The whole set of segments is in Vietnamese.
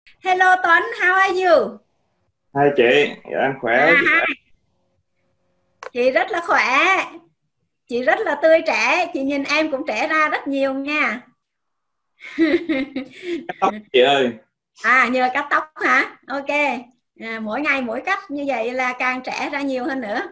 Hello Tuấn, how are you? Hai chị, dạ em khỏe chị. Hai, chị rất là khỏe, chị rất là tươi trẻ, chị nhìn em cũng trẻ ra rất nhiều nha. Cắt tóc chị ơi. Nhờ cắt tóc hả? Ok, mỗi ngày mỗi cắt như vậy là càng trẻ ra nhiều hơn nữa.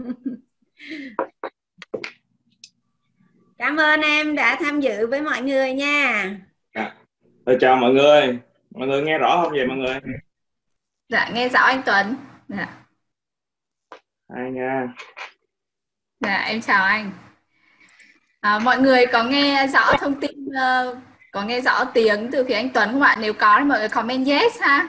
Cảm ơn em đã tham dự với mọi người nha. Dạ. Chào mọi người nghe rõ không vậy mọi người? Dạ, nghe rõ anh Tuấn. Dạ, Hai nha. dạ em chào anh. Mọi người có nghe rõ thông tin, có nghe rõ tiếng từ phía anh Tuấn không ạ? Nếu có thì mọi người comment yes ha.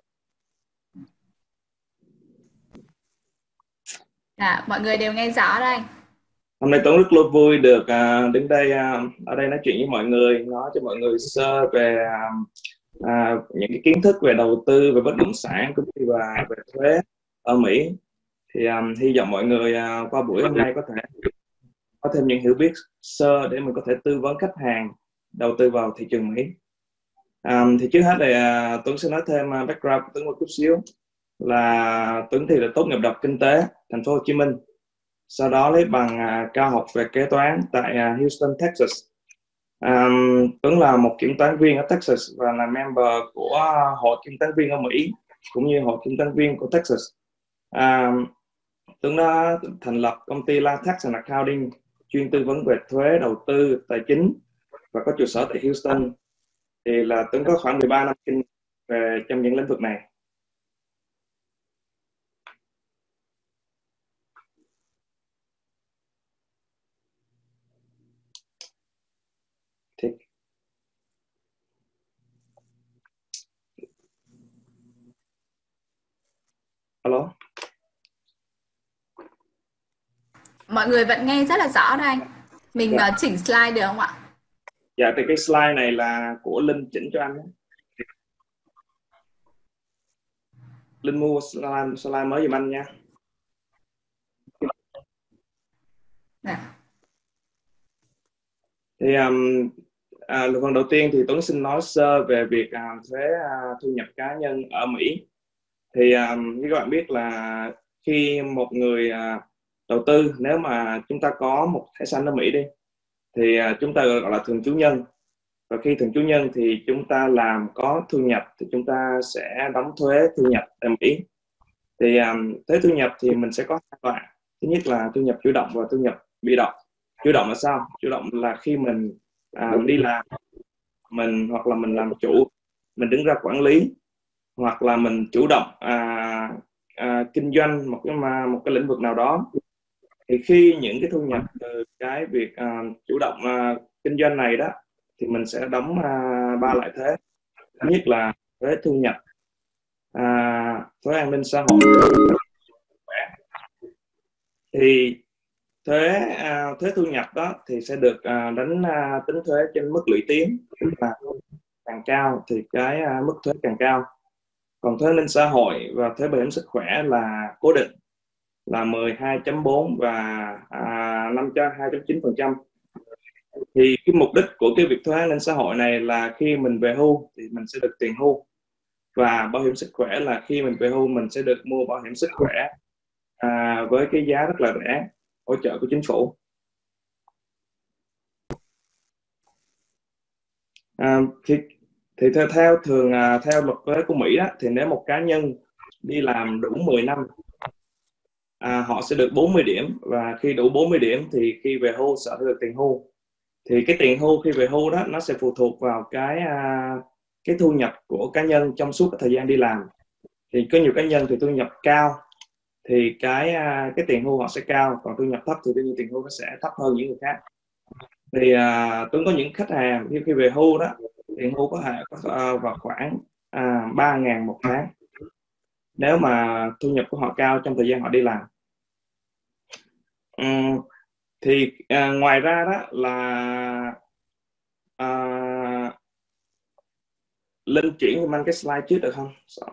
Dạ, mọi người đều nghe rõ đây. Hôm nay Tuấn rất là vui được đứng đây ở đây nói chuyện với mọi người, nói cho mọi người sơ về những cái kiến thức về đầu tư, về bất động sản cũng như là về thuế ở Mỹ. Thì hy vọng mọi người qua buổi hôm nay có thể có thêm những hiểu biết sơ để mình có thể tư vấn khách hàng đầu tư vào thị trường Mỹ. Thì trước hết thì Tuấn sẽ nói thêm background của Tuấn một chút xíu, là Tuấn thì là tốt nghiệp Đại học Kinh tế Thành phố Hồ Chí Minh, sau đó lấy bằng cao học về kế toán tại Houston, Texas. Tuấn là một kiểm toán viên ở Texas và là member của hội kiểm toán viên ở Mỹ cũng như hội kiểm toán viên của Texas. Um, Tuấn đã thành lập công ty La Tax and Accounting, chuyên tư vấn về thuế, đầu tư, tài chính và có trụ sở tại Houston. Thì là Tuấn có khoảng 13 năm kinh nghiệm về trong những lĩnh vực này. Thì, alo. Mọi người vẫn nghe rất là rõ đây anh. Mình Dạ. chỉnh slide được không ạ? Dạ thì cái slide này là của Linh chỉnh cho anh đó. Linh mua slide mới giùm anh nha. Dạ. Thì phần đầu tiên thì Tuấn xin nói sơ về việc thuế thu nhập cá nhân ở Mỹ. Thì như các bạn biết là khi một người đầu tư, nếu mà chúng ta có một thẻ xanh ở Mỹ đi, thì chúng ta gọi là thường trú nhân. Và khi thường trú nhân thì chúng ta làm có thu nhập thì chúng ta sẽ đóng thuế thu nhập tại Mỹ. Thì thuế thu nhập thì mình sẽ có hai loại. Thứ nhất là thu nhập chủ động và thu nhập bị động. Chủ động là sao? Chủ động là khi mình đi làm, mình hoặc là mình làm chủ, mình đứng ra quản lý, hoặc là mình chủ động kinh doanh một cái lĩnh vực nào đó. Thì khi những cái thu nhập từ cái việc chủ động kinh doanh này đó, thì mình sẽ đóng ba loại thuế. Thứ nhất là thuế thu nhập, thuế an ninh xã hội. Thì thuế thu nhập đó thì sẽ được tính thuế trên mức lũy tiến, tức là càng cao thì cái mức thuế càng cao. Còn thuế an ninh xã hội và thuế bảo hiểm sức khỏe là cố định, là 12.4 và 5,2,9%. Thì cái mục đích của cái việc thuế an ninh xã hội này là khi mình về hưu thì mình sẽ được tiền hưu, và bảo hiểm sức khỏe là khi mình về hưu mình sẽ được mua bảo hiểm sức khỏe với cái giá rất là rẻ, hỗ trợ của chính phủ. À, thì theo luật thuế của Mỹ đó, thì nếu một cá nhân đi làm đủ 10 năm, họ sẽ được 40 điểm, và khi đủ 40 điểm thì khi về hưu sẽ được tiền hưu. Thì cái tiền hưu khi về hưu đó nó sẽ phụ thuộc vào cái thu nhập của cá nhân trong suốt cái thời gian đi làm. Thì có nhiều cá nhân thì thu nhập cao thì cái tiền hưu họ sẽ cao, còn thu nhập thấp thì đương nhiên tiền hưu nó sẽ thấp hơn những người khác. Thì Tuấn có những khách hàng khi về hưu đó, tiền hưu có thể vào khoảng 3.000 một tháng, nếu mà thu nhập của họ cao trong thời gian họ đi làm. Ừm, thì ngoài ra đó là à, Linh chuyển cho anh cái slide trước được không? Sorry.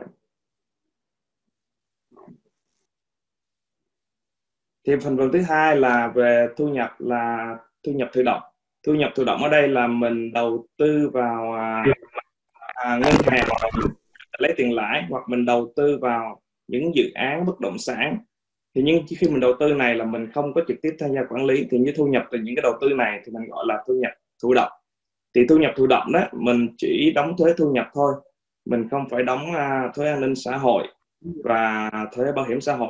Thì phần thứ hai là về thu nhập, là thu nhập thụ động. Thu nhập thụ động ở đây là mình đầu tư vào ngân hàng tiền lãi, hoặc mình đầu tư vào những dự án bất động sản. Thì nhưng khi mình đầu tư này là mình không có trực tiếp tham gia quản lý, thì như thu nhập từ những cái đầu tư này thì mình gọi là thu nhập thụ động. Thì thu nhập thụ động đó mình chỉ đóng thuế thu nhập thôi, mình không phải đóng thuế an ninh xã hội và thuế bảo hiểm xã hội.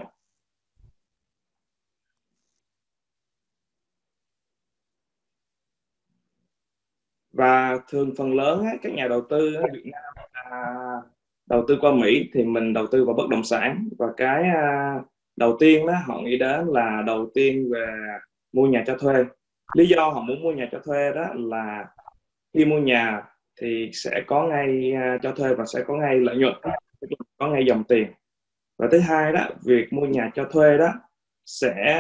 Và thường phần lớn các nhà đầu tư ở Việt Nam đầu tư qua Mỹ thì mình đầu tư vào bất động sản, và cái đầu tiên đó họ nghĩ đến là đầu tiên về mua nhà cho thuê. Lý do họ muốn mua nhà cho thuê đó là khi mua nhà thì sẽ có ngay cho thuê và sẽ có ngay lợi nhuận, có ngay dòng tiền. Và thứ hai đó, việc mua nhà cho thuê đó sẽ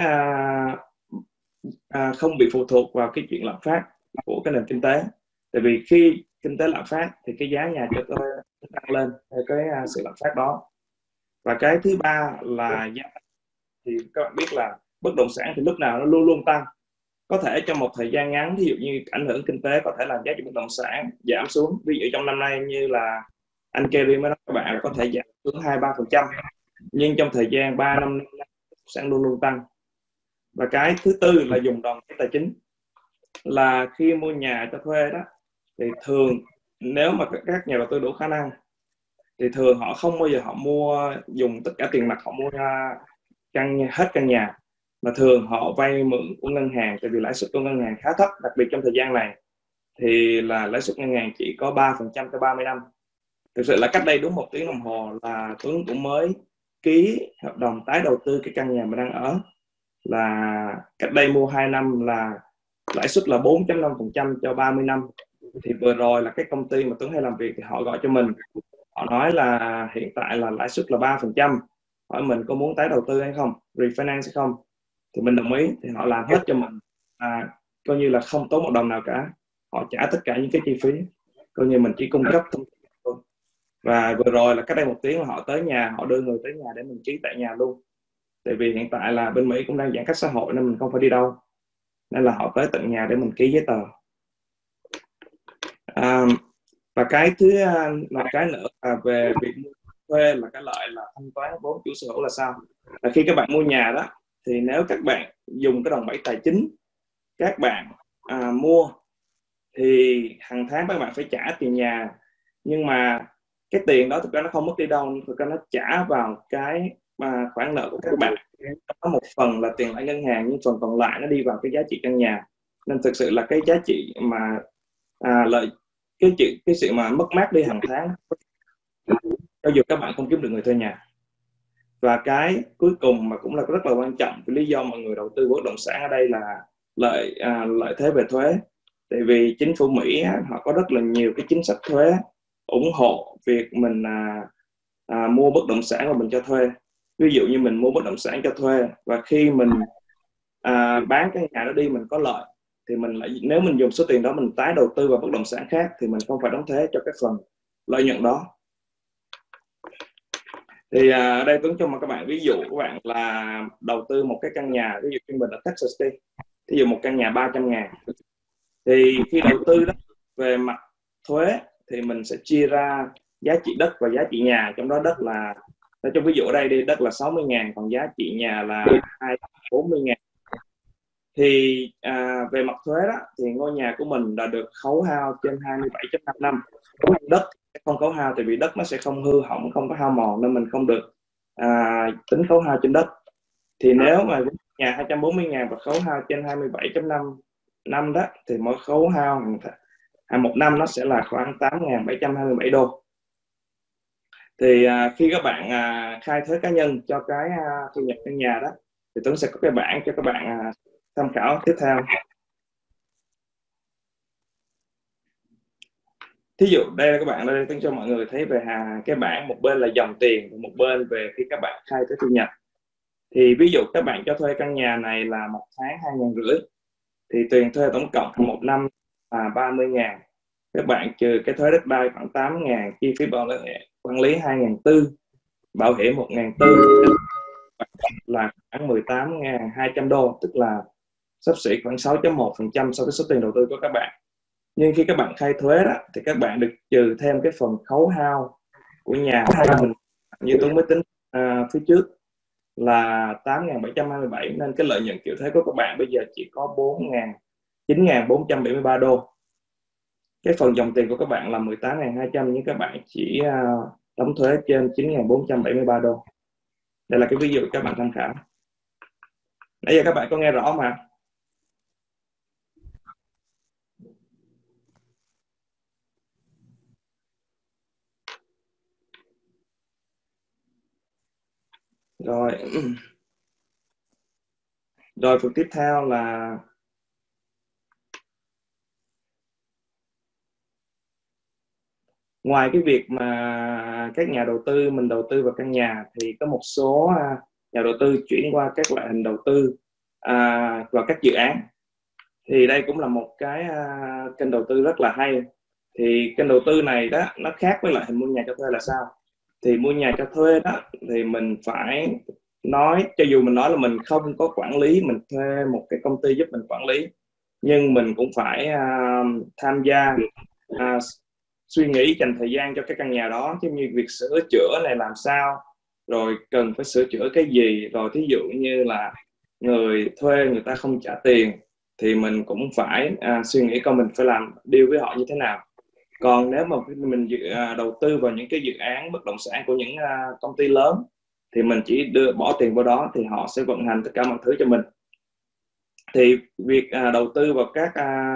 không bị phụ thuộc vào cái chuyện lạm phát của cái nền kinh tế. Tại vì khi kinh tế lạm phát thì cái giá nhà cho thuê nó tăng lên theo cái sự lạm phát đó. Và cái thứ ba là giá. Thì các bạn biết là bất động sản thì lúc nào nó luôn luôn tăng. Có thể trong một thời gian ngắn, ví dụ như ảnh hưởng kinh tế, có thể làm giá trị bất động sản giảm xuống. Ví dụ trong năm nay như là anh Kerry mới nói các bạn là có thể giảm xuống 2-3%, nhưng trong thời gian 3 năm bất động sản luôn luôn tăng. Và cái thứ tư là dùng đòn bẩy tài chính. Là khi mua nhà cho thuê đó thì thường nếu mà các nhà đầu tư đủ khả năng thì thường họ không bao giờ họ dùng tất cả tiền mặt, họ mua hết căn nhà, mà thường họ vay mượn của ngân hàng. Tại vì lãi suất của ngân hàng khá thấp, đặc biệt trong thời gian này thì là lãi suất ngân hàng chỉ có 3% cho 30 năm. Thực sự là cách đây đúng 1 tiếng đồng hồ là Tuấn cũng mới ký hợp đồng tái đầu tư cái căn nhà mình đang ở. Là cách đây mua 2 năm là lãi suất là 4.5% cho 30 năm. Thì vừa rồi là cái công ty mà Tuấn hay làm việc thì họ gọi cho mình, họ nói là hiện tại là lãi suất là 3%, hỏi mình có muốn tái đầu tư hay không, refinance hay không. Thì mình đồng ý, thì họ làm hết cho mình, coi như là không tốn một đồng nào cả. Họ trả tất cả những cái chi phí, coi như mình chỉ cung cấp thông tin thôi. Và vừa rồi là cách đây 1 tiếng là họ tới nhà, họ đưa người tới nhà để mình ký tại nhà luôn. Tại vì hiện tại là bên Mỹ cũng đang giãn cách xã hội nên mình không phải đi đâu, nên là họ tới tận nhà để mình ký giấy tờ. Và cái thứ một cái nữa là về việc mua thuê là cái lợi là thanh toán vốn chủ sở hữu. Là sao? Là khi các bạn mua nhà đó thì nếu các bạn dùng cái đòn bẩy tài chính, các bạn mua thì hàng tháng các bạn phải trả tiền nhà, nhưng mà cái tiền đó thực ra nó không mất đi đâu, thực ra nó trả vào cái khoản nợ của các bạn. Có một phần là tiền lãi ngân hàng, nhưng phần còn lại nó đi vào cái giá trị căn nhà. Nên thực sự là cái giá trị mà cái sự mà mất mát đi hàng tháng cho dù các bạn không kiếm được người thuê nhà. Và cái cuối cùng mà cũng là rất là quan trọng, cái lý do mọi người đầu tư bất động sản ở đây là lợi thế về thuế. Tại vì chính phủ Mỹ họ có rất là nhiều cái chính sách thuế ủng hộ việc mình mua bất động sản và mình cho thuê. Ví dụ như mình mua bất động sản cho thuê và khi mình bán cái nhà đó đi mình có lợi, thì mình lại, nếu mình dùng số tiền đó mình tái đầu tư vào bất động sản khác thì mình không phải đóng thuế cho cái phần lợi nhuận đó. Thì ở đây Tuấn cho các bạn ví dụ, các bạn là đầu tư một cái căn nhà, ví dụ như mình ở Texas đi, ví dụ một căn nhà 300.000, thì khi đầu tư đó về mặt thuế thì mình sẽ chia ra giá trị đất và giá trị nhà. Trong đó đất là, trong ví dụ ở đây đi, đất là 60.000, còn giá trị nhà là 240.000. Thì về mặt thuế đó thì ngôi nhà của mình đã được khấu hao trên 27.5 năm. Đất không khấu hao, tại vì đất nó sẽ không hư hỏng, không có hao mòn, nên mình không được tính khấu hao trên đất. Thì nếu mà nhà 240.000 và khấu hao trên 27.5 năm đó thì mỗi khấu hao một năm nó sẽ là khoảng 8.727 đô. Thì khi các bạn khai thuế cá nhân cho cái thu nhập căn nhà đó thì Tuấn sẽ có cái bảng cho các bạn tham khảo tiếp theo. Thí dụ đây là các bạn, đây Tuấn cho mọi người thấy về cái bảng, một bên là dòng tiền và một bên về khi các bạn khai thuế thu nhập. Thì ví dụ các bạn cho thuê căn nhà này là một tháng 2.500, thì tiền thuê tổng cộng một năm là 30.000. Các bạn trừ cái thuế đất đai khoảng 8.000, chi phí quản lý 2.400, bảo hiểm 1.400, là khoảng 18.200 đô, tức là xấp xỉ khoảng 6.1% so với số tiền đầu tư của các bạn. Nhưng khi các bạn khai thuế đó thì các bạn được trừ thêm cái phần khấu hao của nhà mình như Tuấn mới tính phía trước là 8.727, nên cái lợi nhuận chịu thuế của các bạn bây giờ chỉ có 9.473 đô. Cái phần dòng tiền của các bạn là 18.200 nhưng các bạn chỉ đóng thuế trên 9.473 đô. Đây là cái ví dụ các bạn tham khảo. Nãy giờ các bạn có nghe rõ mà. Rồi phần tiếp theo là ngoài cái việc mà các nhà đầu tư mình đầu tư vào căn nhà thì có một số nhà đầu tư chuyển qua các loại hình đầu tư vào các dự án. Thì đây cũng là một cái kênh đầu tư rất là hay. Thì kênh đầu tư này đó nó khác với lại hình mua nhà cho thuê là sao? Thì mua nhà cho thuê đó thì mình phải nói, cho dù mình nói là mình không có quản lý, mình thuê một cái công ty giúp mình quản lý, nhưng mình cũng phải tham gia suy nghĩ, dành thời gian cho cái căn nhà đó, giống như việc sửa chữa này làm sao, rồi cần phải sửa chữa cái gì, rồi thí dụ như là người thuê người ta không trả tiền thì mình cũng phải suy nghĩ coi mình phải làm deal với họ như thế nào. Còn nếu mà mình đầu tư vào những cái dự án bất động sản của những công ty lớn thì mình chỉ bỏ tiền vào đó thì họ sẽ vận hành tất cả mọi thứ cho mình. Thì việc đầu tư vào các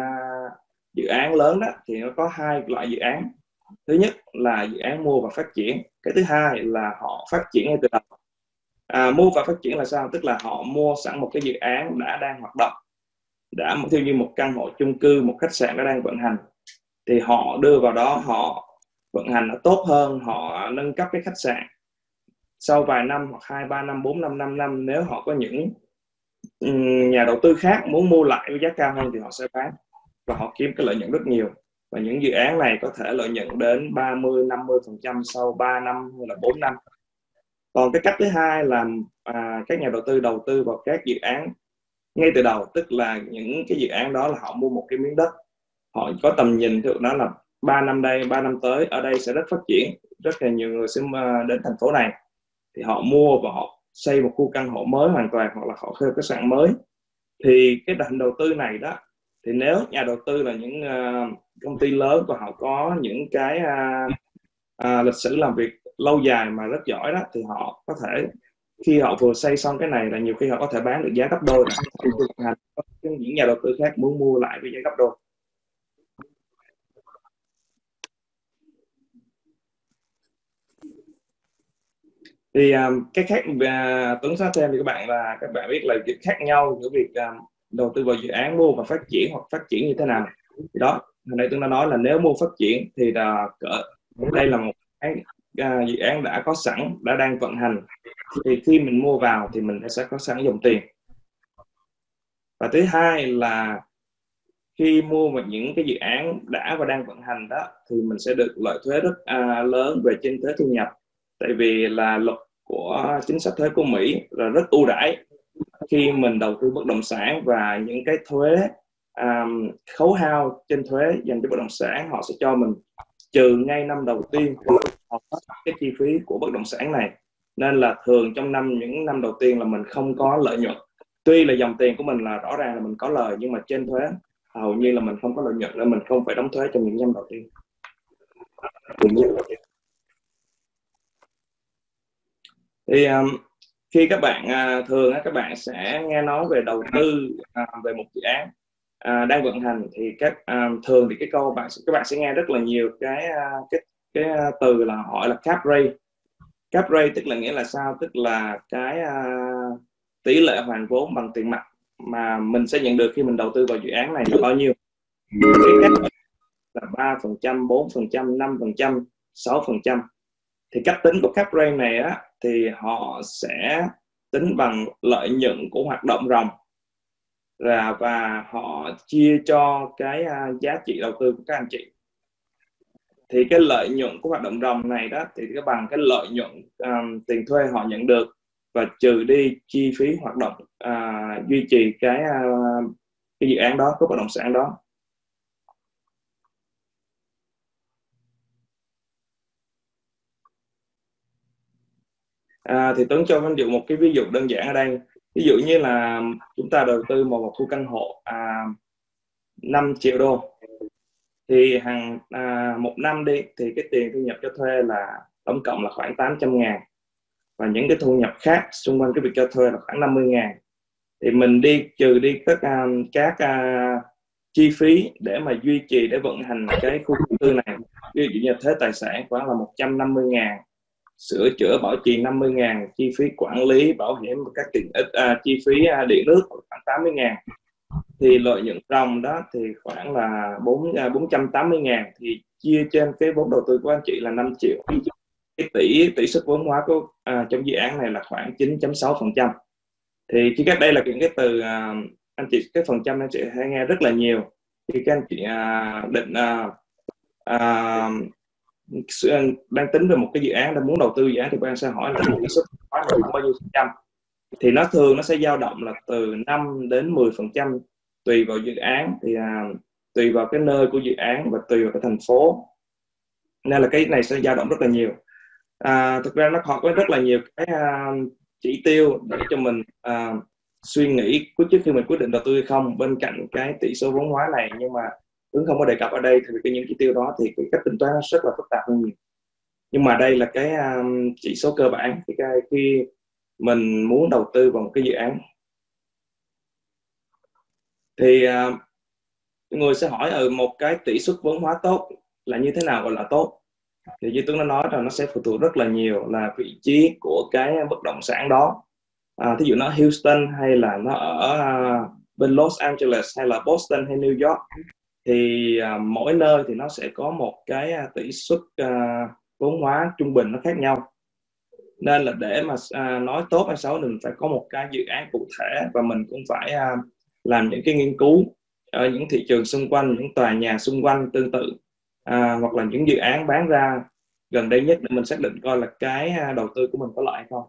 dự án lớn đó thì nó có hai loại dự án. Thứ nhất là dự án mua và phát triển, cái thứ hai là họ phát triển ngay từ đầu. Mua và phát triển là sao? Tức là họ mua sẵn một cái dự án đã đang hoạt động, đã theo như một căn hộ chung cư, một khách sạn đã đang vận hành, thì họ đưa vào đó, họ vận hành nó tốt hơn, họ nâng cấp cái khách sạn. Sau vài năm hoặc 2, 3 năm, 4 năm, 5 năm, nếu họ có những nhà đầu tư khác muốn mua lại với giá cao hơn thì họ sẽ bán và họ kiếm cái lợi nhuận rất nhiều. Và những dự án này có thể lợi nhuận đến 30, 50% sau 3 năm hay là 4 năm. Còn cái cách thứ hai là các nhà đầu tư vào các dự án ngay từ đầu, tức là những cái dự án đó là họ mua một cái miếng đất, họ có tầm nhìn được đó là 3 năm đây, 3 năm tới ở đây sẽ rất phát triển, rất là nhiều người sẽ đến thành phố này, thì họ mua và họ xây một khu căn hộ mới hoàn toàn, hoặc là họ thuê khách sạn mới. Thì cái hình đầu tư này đó, thì nếu nhà đầu tư là những công ty lớn và họ có những cái lịch sử làm việc lâu dài mà rất giỏi đó, thì họ có thể khi họ vừa xây xong cái này là nhiều khi họ có thể bán được giá gấp đôi, những nhà đầu tư khác muốn mua lại với giá gấp đôi. Thì cái khác Tuấn nói thêm thì các bạn biết là việc khác nhau giữa việc đầu tư vào dự án mua và phát triển hoặc phát triển như thế nào. Thì đó, hồi nãy Tuấn đã nói là nếu mua phát triển thì đây là một cái dự án đã có sẵn, đã đang vận hành, thì khi mình mua vào thì mình sẽ có sẵn dòng tiền. Và thứ hai là khi mua vào những cái dự án đã và đang vận hành đó thì mình sẽ được lợi thuế rất lớn về trên thuế thu nhập, tại vì là luật của chính sách thuế của Mỹ là rất ưu đãi khi mình đầu tư bất động sản, và những cái thuế khấu hao trên thuế dành cho bất động sản họ sẽ cho mình trừ ngay năm đầu tiên cái chi phí của bất động sản này. Nên là thường trong những năm đầu tiên là mình không có lợi nhuận, tuy là dòng tiền của mình là rõ ràng là mình có lời, nhưng mà trên thuế hầu như là mình không có lợi nhuận, nên mình không phải đóng thuế trong những năm đầu tiên. Thì khi các bạn thường các bạn sẽ nghe nói về đầu tư về một dự án đang vận hành, thì thường thì các bạn sẽ nghe rất là nhiều cái từ là hỏi là cap rate. Cap rate tức là nghĩa là sao? Tức là cái tỷ lệ hoàn vốn bằng tiền mặt mà mình sẽ nhận được khi mình đầu tư vào dự án này là bao nhiêu. Cái cách là 3%, 4%, 5%, 6%. Thì cách tính của cap rate này á, thì họ sẽ tính bằng lợi nhuận của hoạt động ròng, và họ chia cho cái giá trị đầu tư của các anh chị. Thì cái lợi nhuận của hoạt động ròng này đó thì cái bằng cái lợi nhuận tiền thuê họ nhận được và trừ đi chi phí hoạt động duy trì cái dự án đó, cái bất động sản đó. Thì Tuấn cho ví dụ một cái ví dụ đơn giản ở đây. Ví dụ như là chúng ta đầu tư một khu căn hộ 5 triệu đô, thì một năm đi thì cái tiền thu nhập cho thuê là tổng cộng là khoảng 800.000, và những cái thu nhập khác xung quanh cái việc cho thuê là khoảng 50.000. Thì mình trừ đi các chi phí để mà duy trì, để vận hành cái khu dân cư này, ví dụ như thuế tài sản khoảng là 150.000, sửa chữa bảo trì 50.000, chi phí quản lý bảo hiểm và các tiện ích, chi phí điện nước khoảng 80.000, thì lợi nhuận ròng đó thì khoảng là 480.000, thì chia trên cái vốn đầu tư của anh chị là 5 triệu. Cái tỷ suất vốn hóa của trong dự án này là khoảng 9.6%. Thì khi đây là những cái từ anh chị, cái phần trăm anh chị hay nghe rất là nhiều khi các anh chị định đang tính về một cái dự án, đang muốn đầu tư dự án, thì bạn sẽ hỏi là tỷ suất hóa này khoảng bao nhiêu phần trăm. Thì nó thường nó sẽ dao động là từ 5 đến 10%, tùy vào dự án, thì tùy vào cái nơi của dự án và tùy vào cái thành phố, nên là cái này sẽ dao động rất là nhiều. Thực ra nó có rất là nhiều cái chỉ tiêu để cho mình suy nghĩ trước khi mình quyết định đầu tư hay không, bên cạnh cái tỷ số vốn hóa này. Nhưng mà Tuấn không có đề cập ở đây, thì những chỉ tiêu đó thì cái cách tính toán nó rất là phức tạp hơn nhiều. Nhưng mà đây là cái chỉ số cơ bản khi mình muốn đầu tư vào một cái dự án. Thì người sẽ hỏi một cái tỷ suất vốn hóa tốt là như thế nào gọi là tốt. Thì như Tuấn đã nói là nó sẽ phụ thuộc rất là nhiều là vị trí của cái bất động sản đó. Thí dụ nó Houston hay là nó ở bên Los Angeles hay là Boston hay New York, thì mỗi nơi thì nó sẽ có một cái tỷ suất vốn hóa trung bình nó khác nhau. Nên là để mà nói tốt hay xấu, mình phải có một cái dự án cụ thể, và mình cũng phải làm những cái nghiên cứu ở những thị trường xung quanh, những tòa nhà xung quanh tương tự, hoặc là những dự án bán ra gần đây nhất, để mình xác định coi là cái đầu tư của mình có lợi hay không.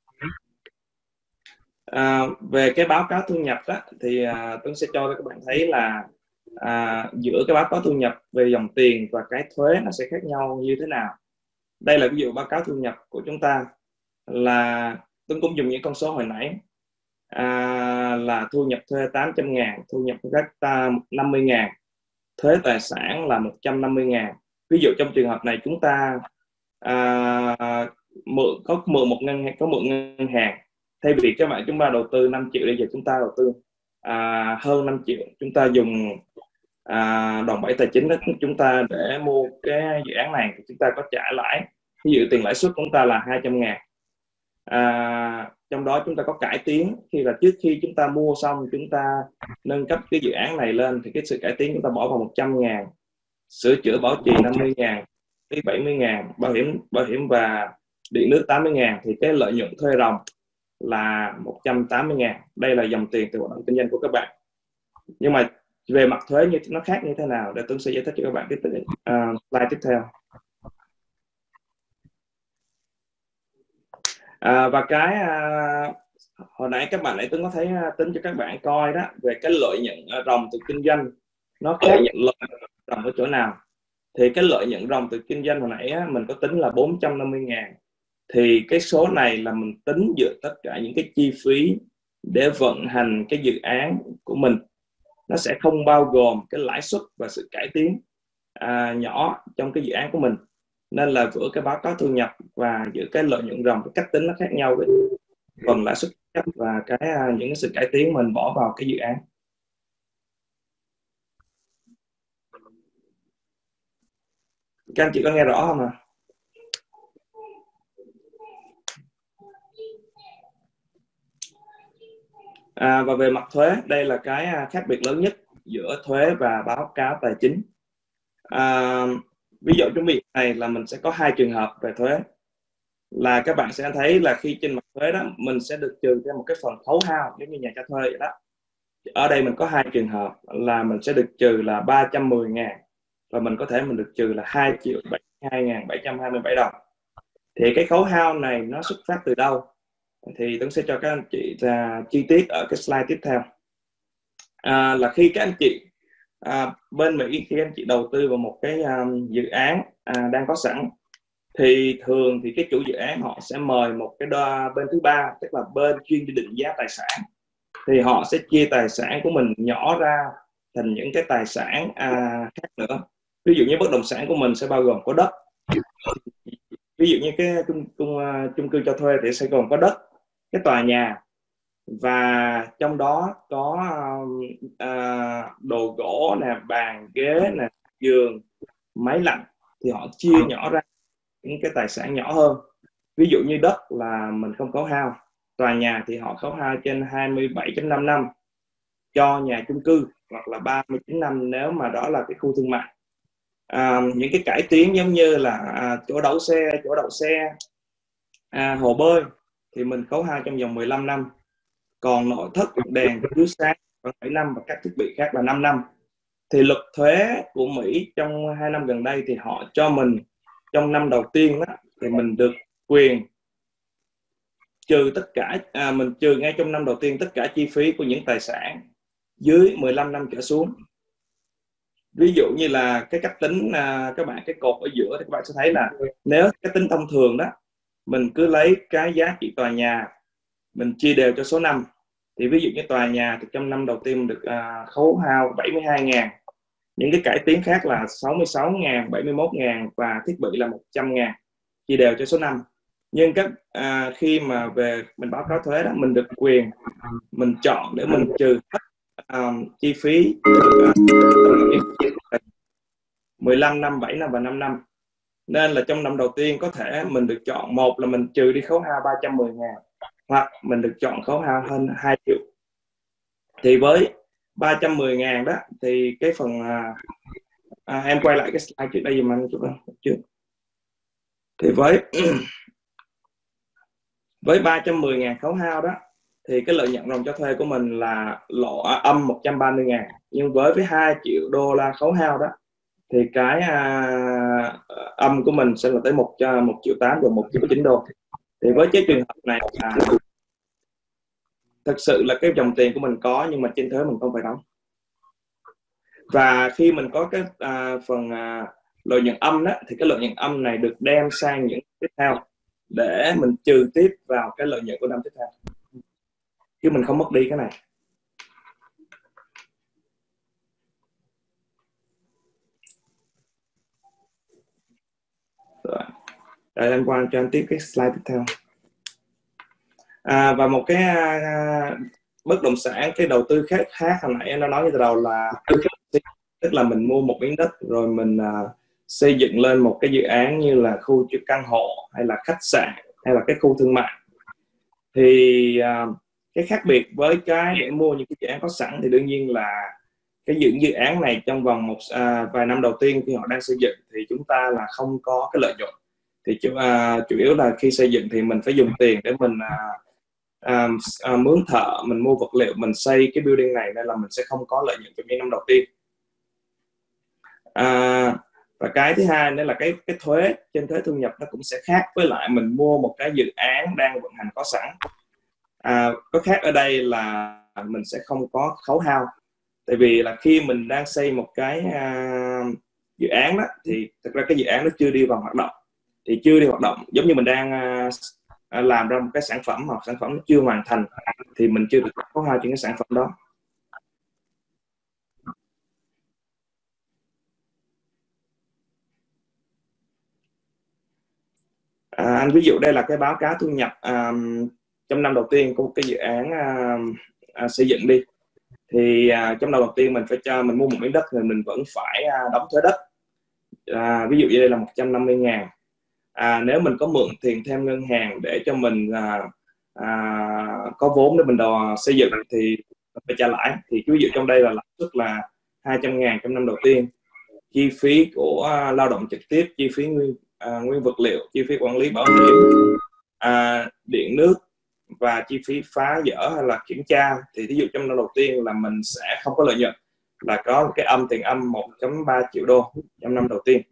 Về cái báo cáo thu nhập đó, thì Tuấn sẽ cho các bạn thấy là giữa cái báo cáo thu nhập về dòng tiền và cái thuế nó sẽ khác nhau như thế nào. Đây là ví dụ báo cáo thu nhập của chúng ta, là Tuấn cũng dùng những con số hồi nãy, là thu nhập thuê 800.000, thu nhập của các 50.000, thuế tài sản là 150.000. Ví dụ trong trường hợp này chúng ta có mượn ngân hàng, thay vì các bạn chúng ta đầu tư 5 triệu, bây giờ chúng ta đầu tư hơn 5 triệu, chúng ta dùng đòn bẩy tài chính đó chúng ta để mua cái dự án này, thì chúng ta có trả lãi. Ví dụ tiền lãi suất của chúng ta là 200.000, trong đó chúng ta có cải tiến, trước khi chúng ta mua xong, chúng ta nâng cấp cái dự án này lên, thì cái sự cải tiến chúng ta bỏ vào 100.000, sửa chữa bảo trì 50.000, 70.000, bảo hiểm và điện nước 80.000, thì cái lợi nhuận thuê ròng là 180.000. Đây là dòng tiền từ hoạt động kinh doanh của các bạn. Nhưng mà về mặt thuế nó khác như thế nào, để Tuấn sẽ giải thích cho các bạn slide tiếp theo. Và cái hồi nãy các bạn nãy Tuấn có thấy tính cho các bạn coi đó, về cái lợi nhuận ròng từ kinh doanh nó khác lợi nhuận ròng ở chỗ nào. Thì cái lợi nhuận ròng từ kinh doanh hồi nãy mình có tính là 450.000, thì cái số này là mình tính dựa tất cả những cái chi phí để vận hành cái dự án của mình. Nó sẽ không bao gồm cái lãi suất và sự cải tiến nhỏ trong cái dự án của mình. Nên là giữa cái báo cáo thu nhập và giữa cái lợi nhuận ròng, cái cách tính nó khác nhau, với phần lãi suất và những cái sự cải tiến mình bỏ vào cái dự án. Các anh chị có nghe rõ không ạ? Và về mặt thuế, đây là cái khác biệt lớn nhất giữa thuế và báo cáo tài chính. Ví dụ trong việc này là mình sẽ có hai trường hợp về thuế, là các bạn sẽ thấy là khi trên mặt thuế đó, mình sẽ được trừ thêm một cái phần khấu hao giống như nhà cho thuê vậy đó. Ở đây mình có hai trường hợp, là mình sẽ được trừ là 310.000, và mình có thể mình được trừ là 2.072.727 đồng. Thì cái khấu hao này nó xuất phát từ đâu? Thì Tuấn sẽ cho các anh chị chi tiết ở cái slide tiếp theo. Là khi các anh chị bên Mỹ, khi anh chị đầu tư vào một cái dự án đang có sẵn, thì thường thì cái chủ dự án họ sẽ mời một cái bên thứ ba, tức là bên chuyên đi định giá tài sản. Thì họ sẽ chia tài sản của mình nhỏ ra thành những cái tài sản khác nữa. Ví dụ như bất động sản của mình sẽ bao gồm có đất. Ví dụ như cái chung cư cho thuê thì sẽ gồm có đất, cái tòa nhà, và trong đó có đồ gỗ nè, bàn ghế nè, giường, máy lạnh. Thì họ chia nhỏ ra những cái tài sản nhỏ hơn. Ví dụ như đất là mình không khấu hao, tòa nhà thì họ khấu hao trên 27.5 năm cho nhà chung cư, hoặc là 39 năm nếu mà đó là cái khu thương mại. Những cái cải tiến giống như là chỗ đậu xe, hồ bơi thì mình khấu hao trong vòng 15 năm. Còn nội thất, đèn chiếu sáng khoảng 7 năm và các thiết bị khác là 5 năm. Thì luật thuế của Mỹ trong 2 năm gần đây thì họ cho mình trong năm đầu tiên đó, thì mình được quyền trừ tất cả, mình trừ ngay trong năm đầu tiên tất cả chi phí của những tài sản dưới 15 năm trở xuống. Ví dụ như là cái cách tính, các bạn, cái cột ở giữa thì các bạn sẽ thấy là nếu cái tính thông thường đó, mình cứ lấy cái giá trị tòa nhà mình chia đều cho số năm. Thì ví dụ như tòa nhà thì trong năm đầu tiên mình được khấu hao 72.000, những cái cải tiến khác là 66.000, 71.000 và thiết bị là 100.000, chia đều cho số năm. Nhưng khi mà về mình báo cáo thuế đó, mình được quyền mình chọn để mình trừ chi phí 15 năm, 7 năm và 5 năm. Nên là trong năm đầu tiên có thể mình được chọn, một là mình trừ đi khấu hao 310.000, hoặc mình được chọn khấu hao hơn 2 triệu. Thì với 310.000 đó thì cái phần em quay lại cái slide trước đây dùm anh chút trước. Thì với 310.000 khấu hao đó thì cái lợi nhuận ròng cho thuê của mình là lỗ âm 130.000. Nhưng với 2 triệu đô la khấu hao đó thì cái âm của mình sẽ là tới 1 triệu 8 và 1 triệu 9 đô. Thì với cái trường hợp này thực sự là cái dòng tiền của mình có, nhưng mà trên thuế mình không phải đóng. Và khi mình có cái phần lợi nhuận âm đó, thì cái lợi nhuận âm này được đem sang những tiếp theo để mình trừ tiếp vào cái lợi nhuận của năm tiếp theo, chứ mình không mất đi cái này. Rồi em qua cho anh tiếp cái slide tiếp theo. Và một cái bất động sản, cái đầu tư khác hồi nãy em đã nói từ đầu là tức là mình mua một miếng đất rồi mình xây dựng lên một cái dự án như là khu căn hộ hay là khách sạn hay là cái khu thương mại. Thì cái khác biệt với cái để mua những cái dự án có sẵn thì đương nhiên là cái dự án này trong vòng vài năm đầu tiên khi họ đang xây dựng thì chúng ta là không có cái lợi nhuận. Thì chủ yếu là khi xây dựng thì mình phải dùng tiền để mình mướn thợ, mình mua vật liệu, mình xây cái building này, nên là mình sẽ không có lợi nhuận trong những năm đầu tiên. Và cái thứ hai nữa là cái thuế trên thuế thu nhập nó cũng sẽ khác với lại mình mua một cái dự án đang vận hành có sẵn. Có khác ở đây là mình sẽ không có khấu hao, tại vì là khi mình đang xây một cái dự án đó thì thực ra cái dự án nó chưa đi vào hoạt động, thì chưa đi hoạt động giống như mình đang làm ra một cái sản phẩm mà sản phẩm nó chưa hoàn thành thì mình chưa được khấu hao trên cái sản phẩm đó. Anh ví dụ đây là cái báo cáo thu nhập trong năm đầu tiên của một cái dự án xây dựng đi. Thì trong năm đầu tiên mình mình mua một miếng đất thì mình vẫn phải đóng thuế đất. Ví dụ như đây là 150.000. Nếu mình có mượn tiền thêm ngân hàng để cho mình có vốn để mình xây dựng thì phải trả lãi. Thì ví dụ trong đây là lãi suất là 200.000 trong năm đầu tiên. Chi phí của lao động trực tiếp, chi phí nguyên vật liệu, chi phí quản lý bảo hiểm, điện nước và chi phí phá dỡ hay là kiểm tra. Thì ví dụ trong năm đầu tiên là mình sẽ không có lợi nhuận, là có cái tiền âm 1.3 triệu đô trong năm đầu tiên.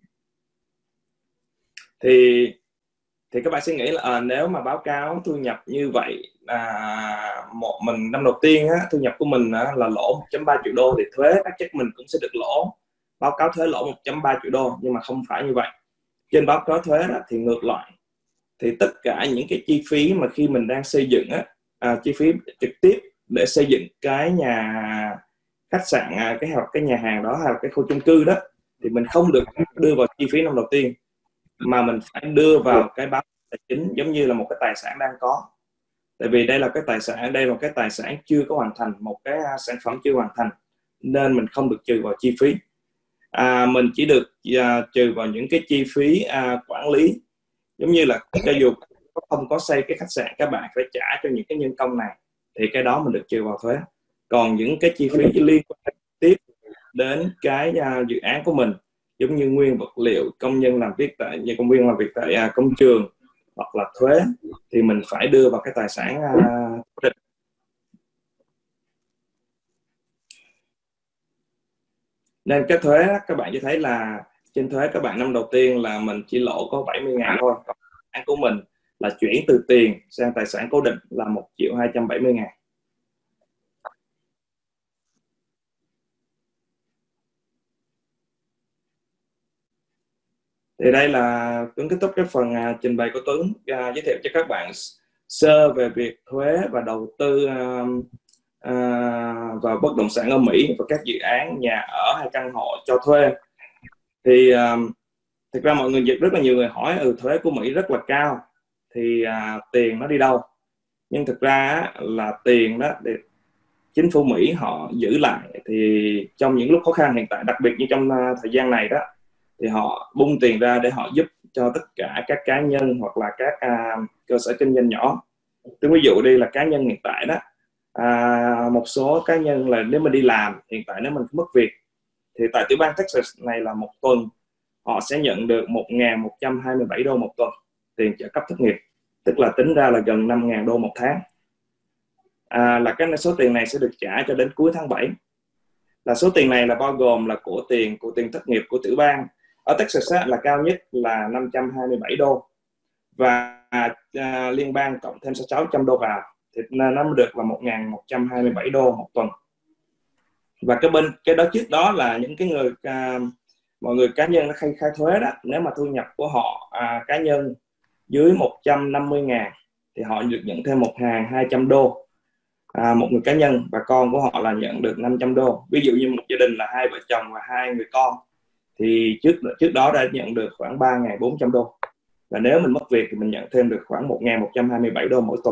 Thì các bạn sẽ nghĩ là nếu mà báo cáo thu nhập như vậy, mình năm đầu tiên thu nhập của mình là lỗ 1.3 triệu đô thì thuế chắc mình cũng sẽ được lỗ, báo cáo thuế lỗ 1.3 triệu đô, nhưng mà không phải như vậy. trên báo cáo thuế đó, thì ngược lại, thì tất cả những cái chi phí mà khi mình đang xây dựng chi phí trực tiếp để xây dựng cái nhà khách sạn, cái nhà hàng đó hay là cái khu chung cư đó, thì mình không được đưa vào chi phí năm đầu tiên, mà mình phải đưa vào cái báo tài chính giống như là một cái tài sản đang có. Tại vì đây là cái tài sản, đây là một cái tài sản chưa có hoàn thành, một cái sản phẩm chưa hoàn thành, nên mình không được trừ vào chi phí. Mình chỉ được trừ vào những cái chi phí quản lý, giống như là cho dù không có xây cái khách sạn, các bạn phải trả cho những cái nhân công này, thì cái đó mình được trừ vào thuế. Còn những cái chi phí liên quan tiếp đến cái dự án của mình, giống như nguyên vật liệu, công nhân làm việc tại công trường, hoặc là thuế, thì mình phải đưa vào cái tài sản cố định. Nên cái thuế các bạn chỉ thấy là trên thuế các bạn năm đầu tiên là mình chỉ lỗ có 70.000 thôi. Còn án của mình là chuyển từ tiền sang tài sản cố định là 1.270.000. Thì đây là Tuấn kết thúc cái phần trình bày của Tuấn, giới thiệu cho các bạn sơ về việc thuế và đầu tư vào bất động sản ở Mỹ và các dự án nhà ở hay căn hộ cho thuê. Thì thực ra mọi người, rất là nhiều người hỏi thuế của Mỹ rất là cao, thì tiền nó đi đâu? Nhưng thực ra là tiền đó để chính phủ Mỹ họ giữ lại, thì trong những lúc khó khăn hiện tại, đặc biệt như trong thời gian này đó, thì họ bung tiền ra để họ giúp cho tất cả các cá nhân hoặc là các cơ sở kinh doanh nhỏ. Tôi ví dụ đi là cá nhân hiện tại đó, một số cá nhân là nếu mình đi làm hiện tại, nếu mình mất việc, thì tại tiểu bang Texas này là một tuần họ sẽ nhận được 1.127 đô một tuần tiền trợ cấp thất nghiệp, tức là tính ra là gần 5.000 đô một tháng. Là cái số tiền này sẽ được trả cho đến cuối tháng 7. Là số tiền này là bao gồm là của tiền thất nghiệp của tiểu bang. Ở Texas là cao nhất là 527 đô, và liên bang cộng thêm 600 đô vào, thì nó được là 1.127 đô một tuần. Và cái đó trước đó là những cái người mọi người cá nhân nó khai thuế đó, nếu mà thu nhập của họ cá nhân dưới 150.000 thì họ được nhận thêm 1.200 đô một người cá nhân, và con của họ là nhận được 500 đô. Ví dụ như một gia đình là 2 vợ chồng và 2 người con, thì trước đó đã nhận được khoảng 3.400 đô, và nếu mình mất việc thì mình nhận thêm được khoảng 1.127 đô mỗi tuần.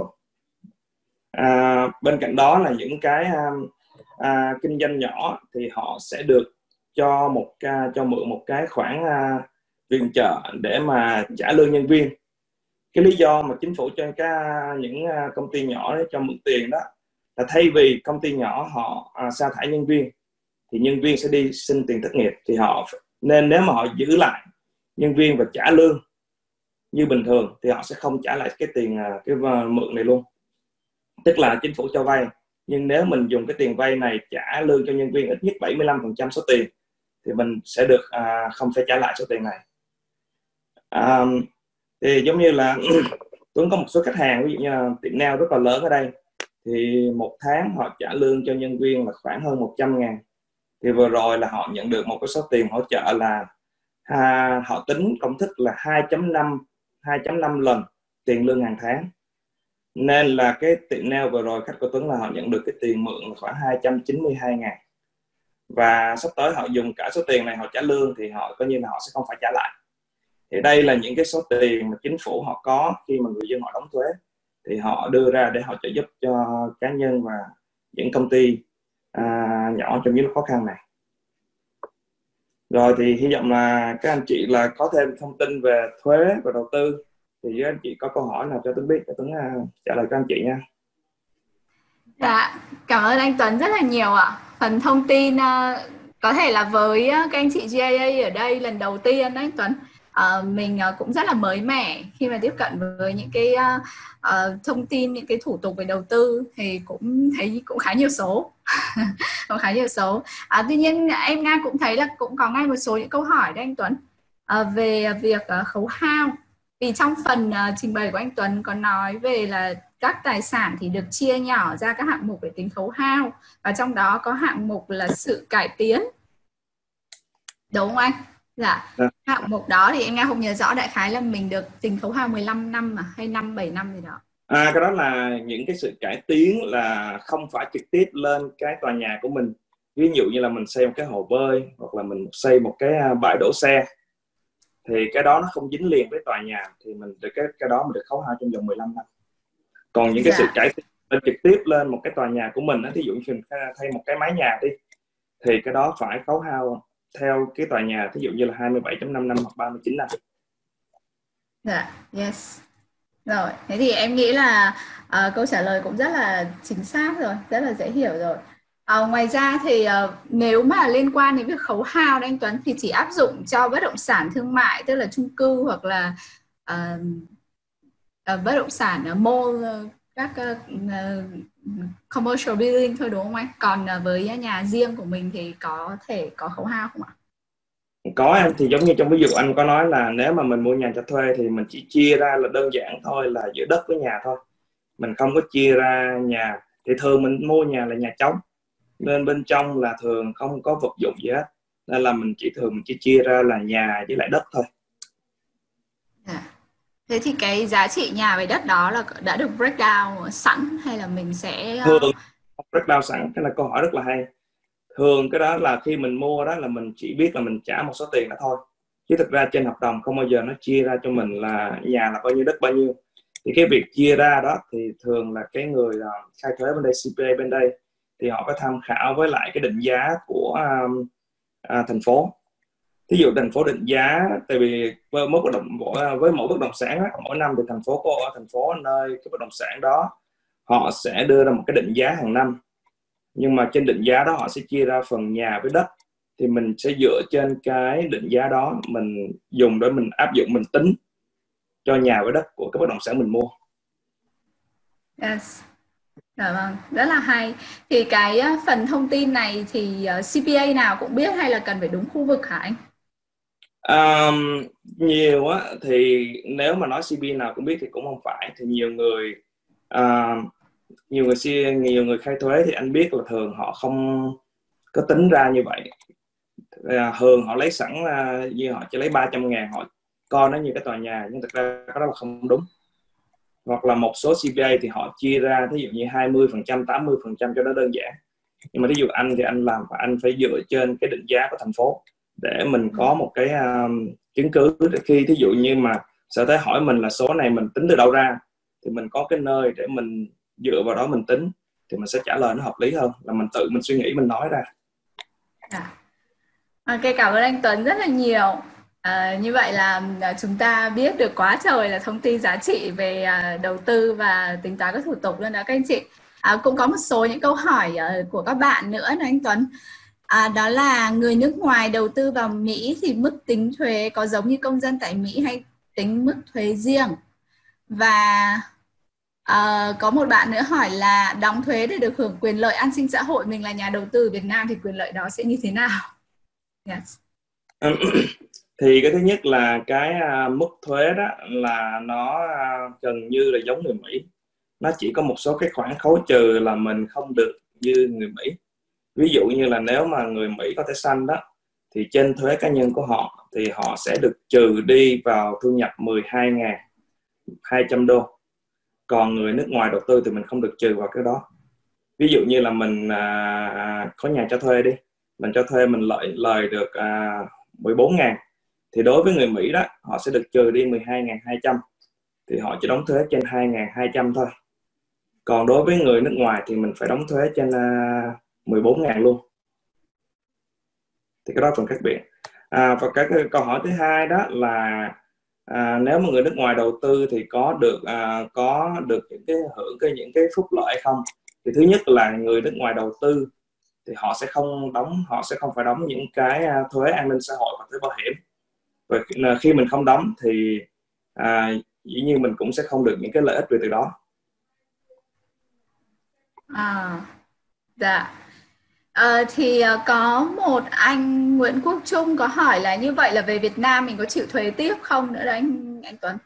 Bên cạnh đó là những cái kinh doanh nhỏ thì họ sẽ được cho mượn một cái khoản viện trợ để mà trả lương nhân viên. Cái lý do mà chính phủ cho những công ty nhỏ cho mượn tiền đó là thay vì công ty nhỏ họ sa thải nhân viên, thì nhân viên sẽ đi xin tiền thất nghiệp, thì nên nếu mà họ giữ lại nhân viên và trả lương như bình thường thì họ sẽ không trả lại cái tiền cái mượn này luôn. Tức là chính phủ cho vay, nhưng nếu mình dùng cái tiền vay này trả lương cho nhân viên ít nhất 75% số tiền, thì mình sẽ được không phải trả lại số tiền này. Thì giống như là Tuấn có một số khách hàng, ví dụ như tiệm nail rất là lớn ở đây, thì một tháng họ trả lương cho nhân viên là khoảng hơn 100.000. Thì vừa rồi là họ nhận được một cái số tiền hỗ trợ là họ tính công thức là 2.5 lần tiền lương hàng tháng. Nên là cái tiệm nail vừa rồi khách của Tuấn là họ nhận được cái tiền mượn là khoảng 292.000. Và sắp tới họ dùng cả số tiền này họ trả lương, thì họ coi như là họ sẽ không phải trả lại. Thì đây là những cái số tiền mà chính phủ họ có khi mà người dân họ đóng thuế, thì họ đưa ra để họ trợ giúp cho cá nhân và những công ty nhỏ trong những lúc khó khăn này. Rồi thì hy vọng là các anh chị là có thêm thông tin về thuế và đầu tư, thì các anh chị có câu hỏi nào cho Tuấn biết, để Tuấn trả lời các anh chị nha. Dạ, cảm ơn anh Tuấn rất là nhiều ạ. Phần thông tin có thể là với các anh chị GIA ở đây lần đầu tiên đấy Tuấn, mình cũng rất là mới mẻ khi mà tiếp cận với những cái thông tin, những cái thủ tục về đầu tư, thì cũng thấy cũng khá nhiều số. Cũng khá nhiều số. Tuy nhiên em Nga cũng thấy là cũng có ngay một số những câu hỏi đấy anh Tuấn, về việc khấu hao. Vì trong phần trình bày của anh Tuấn có nói về là các tài sản thì được chia nhỏ ra các hạng mục để tính khấu hao, và trong đó có hạng mục là sự cải tiến, đúng không anh? Dạ. Đó. Hạng mục đó thì em nghe không nhớ rõ, đại khái là mình được tính khấu hao 15 năm hay 5-7 năm gì đó. Cái đó là những cái sự cải tiến là không phải trực tiếp lên cái tòa nhà của mình. Ví dụ như là mình xây một cái hồ bơi hoặc là mình xây một cái bãi đổ xe, thì cái đó nó không dính liền với tòa nhà thì mình được cái đó mình được khấu hao trong vòng 15 năm. Còn những cái sự Dạ. cải tiến trực tiếp lên một cái tòa nhà của mình, ví dụ như mình thay một cái mái nhà đi, thì cái đó phải khấu hao theo cái tòa nhà, ví dụ như là 27.5 năm hoặc 39 năm. Dạ, yes. Rồi, thế thì em nghĩ là câu trả lời cũng rất là chính xác rồi, rất là dễ hiểu rồi. Ngoài ra thì nếu mà liên quan đến việc khấu hao đấy anh Tuấn, thì chỉ áp dụng cho bất động sản thương mại, tức là chung cư hoặc là ờ, bất động sản mall, các commercial building thôi đúng không anh? Còn với nhà riêng của mình thì có thể có khấu hao không ạ? Có em, thì giống như trong ví dụ anh có nói là nếu mà mình mua nhà cho thuê thì mình chỉ chia ra là đơn giản thôi, là giữa đất với nhà thôi, mình không có chia ra nhà. Thì thường mình mua nhà là nhà trống nên bên trong là thường không có vật dụng gì hết, nên là mình chỉ chia ra là nhà với lại đất thôi. Dạ. Thế thì cái giá trị nhà với đất đó là đã được break down sẵn hay là mình sẽ Thường rất đau sẵn, cái là câu hỏi rất là hay. Thường cái đó là khi mình mua đó là mình chỉ biết là mình trả một số tiền đó thôi, chứ thực ra trên hợp đồng không bao giờ nó chia ra cho mình là nhà là bao nhiêu đất bao nhiêu. Thì cái việc chia ra đó thì thường là cái người khai thuế bên đây, CPA bên đây, thì họ có tham khảo với lại cái định giá của thành phố. Thí dụ thành phố định giá, tại vì với mỗi bất động sản á, mỗi năm thì thành phố nơi cái bất động sản đó họ sẽ đưa ra một cái định giá hàng năm, nhưng mà trên định giá đó họ sẽ chia ra phần nhà với đất. Thì mình sẽ dựa trên cái định giá đó mình dùng để mình áp dụng, mình tính cho nhà với đất của cái bất động sản mình mua. yes. Dạ vâng, rất là hay. Thì cái phần thông tin này thì CPA nào cũng biết hay là cần phải đúng khu vực hả anh? Nhiều á thì nếu mà nói CP nào cũng biết thì cũng không phải. Thì uh, nhiều người khai thuế thì anh biết là thường họ không có tính ra như vậy. Thường họ lấy sẵn như họ chỉ lấy 300.000, họ coi nó như cái tòa nhà, nhưng thực ra cái đó là không đúng. Hoặc là một số CPA thì họ chia ra ví dụ như 20%, 80% cho nó đơn giản. Nhưng mà ví dụ anh thì anh làm và anh phải dựa trên cái định giá của thành phố để mình có một cái chứng cứ, để khi thí dụ như mà sở thuế hỏi mình là số này mình tính từ đâu ra, thì mình có cái nơi để mình dựa vào đó mình tính, thì mình sẽ trả lời nó hợp lý hơn là mình tự mình suy nghĩ mình nói ra. Dạ. Ok, cảm ơn anh Tuấn rất là nhiều. Như vậy là chúng ta biết được quá trời là thông tin giá trị về đầu tư và tính toán các thủ tục luôn đó các anh chị. Cũng có một số những câu hỏi của các bạn nữa này anh Tuấn. Đó là người nước ngoài đầu tư vào Mỹ thì mức tính thuế có giống như công dân tại Mỹ hay tính mức thuế riêng? Và có một bạn nữa hỏi là đóng thuế để được hưởng quyền lợi an sinh xã hội, mình là nhà đầu tư ở Việt Nam thì quyền lợi đó sẽ như thế nào? Yes. Thì cái thứ nhất là cái mức thuế đó là nó gần như là giống người Mỹ, nó chỉ có một số cái khoản khấu trừ là mình không được như người Mỹ. Ví dụ như là nếu mà người Mỹ có thẻ xanh đó, thì trên thuế cá nhân của họ thì họ sẽ được trừ đi vào thu nhập 12.200 đô. Còn người nước ngoài đầu tư thì mình không được trừ vào cái đó. Ví dụ như là mình có nhà cho thuê đi, mình cho thuê mình lời được 14.000, thì đối với người Mỹ đó họ sẽ được trừ đi 12.200, thì họ chỉ đóng thuế trên 2.200 thôi. Còn đối với người nước ngoài thì mình phải đóng thuế trên 14.000 luôn. Thì cái đó phần khác biệt. Và cái câu hỏi thứ hai đó là nếu mà người nước ngoài đầu tư thì có được những cái hưởng những cái phúc lợi không? Thì thứ nhất là người nước ngoài đầu tư thì họ sẽ không phải đóng những cái thuế an ninh xã hội và thuế bảo hiểm. Và khi mình không đóng thì dĩ nhiên mình cũng sẽ không được những cái lợi ích về từ đó. Dạ. Thì có một anh Nguyễn Quốc Trung có hỏi là như vậy là về Việt Nam mình có chịu thuế tiếp không nữa đấy anh Tuấn?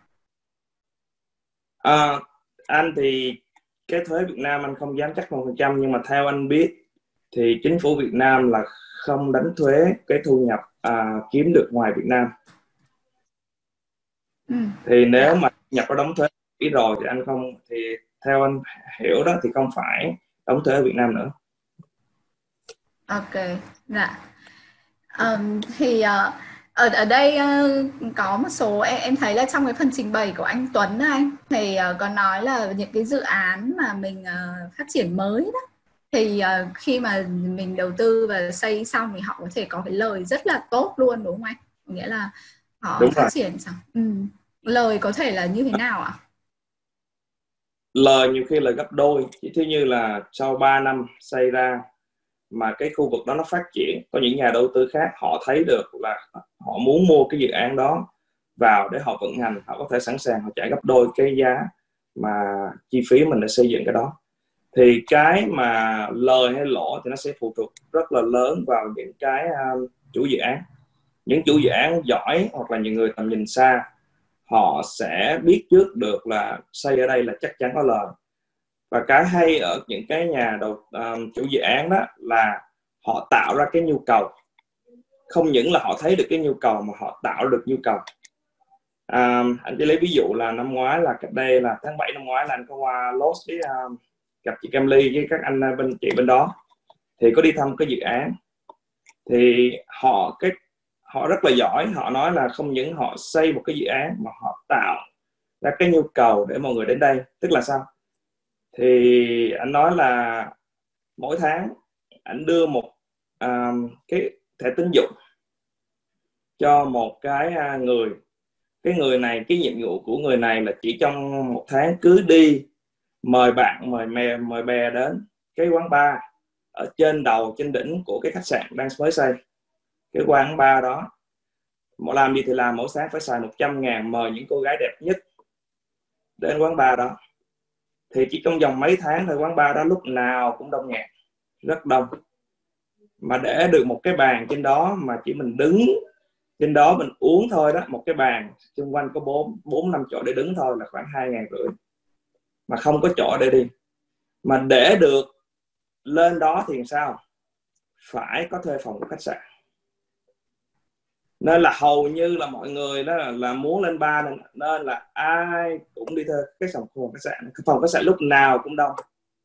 Anh thì cái thuế Việt Nam anh không dám chắc 100%, nhưng mà theo anh biết thì chính phủ Việt Nam là không đánh thuế cái thu nhập kiếm được ngoài Việt Nam. Thì nếu mà nhập có đóng thuế ít rồi thì anh không, thì theo anh hiểu đó thì không phải đóng thuế ở Việt Nam nữa. Ok, dạ. Thì ở đây có một số em thấy là trong cái phần trình bày của anh Tuấn anh thì có nói là những cái dự án mà mình phát triển mới đó, thì khi mà mình đầu tư và xây xong thì họ có thể có cái lời rất là tốt luôn, đúng không anh? Nghĩa là họ Đúng phát rồi. triển xong. Lời có thể là như thế nào ạ? Lời nhiều khi là gấp đôi, chỉ thứ như là sau 3 năm xây ra mà cái khu vực đó nó phát triển, có những nhà đầu tư khác họ thấy được là họ muốn mua cái dự án đó vào để họ vận hành, họ có thể sẵn sàng họ trả gấp đôi cái giá mà chi phí mình đã xây dựng cái đó. Thì cái mà lời hay lỗ thì nó sẽ phụ thuộc rất là lớn vào những cái chủ dự án. Những chủ dự án giỏi hoặc là những người tầm nhìn xa, họ sẽ biết trước được là xây ở đây là chắc chắn có lời. Và cái hay ở những cái nhà chủ dự án đó là họ tạo ra cái nhu cầu, không những là họ thấy được cái nhu cầu mà họ tạo được nhu cầu. Anh chỉ lấy ví dụ là năm ngoái, là cách đây là tháng 7 năm ngoái, là anh có qua Lost với gặp chị Cam Ly với các anh bên chị bên đó, thì có đi thăm cái dự án. Thì họ rất là giỏi, họ nói là không những họ xây một cái dự án mà họ tạo ra cái nhu cầu để mọi người đến đây. Tức là sao? Thì anh nói là mỗi tháng anh đưa một cái thẻ tín dụng cho một cái người. Cái người này, cái nhiệm vụ của người này là chỉ trong một tháng cứ đi mời bạn, mời bè đến cái quán bar ở trên đầu, trên đỉnh của cái khách sạn đang mới xây. Cái quán bar đó, làm gì thì làm, mỗi sáng phải xài 100.000 mời những cô gái đẹp nhất đến quán bar đó. Thì chỉ trong vòng mấy tháng thôi, quán bar đó lúc nào cũng đông nghẹt, rất đông. Mà để được một cái bàn trên đó mà chỉ mình đứng trên đó mình uống thôi đó, một cái bàn xung quanh có 4-5 chỗ để đứng thôi là khoảng 2.500, mà không có chỗ để đi. Mà để được lên đó thì sao? Phải có thuê phòng của khách sạn. Nên là hầu như là mọi người đó là muốn lên bar, nên là ai cũng đi thuê cái phòng khách sạn. Phòng khách sạn lúc nào cũng đông.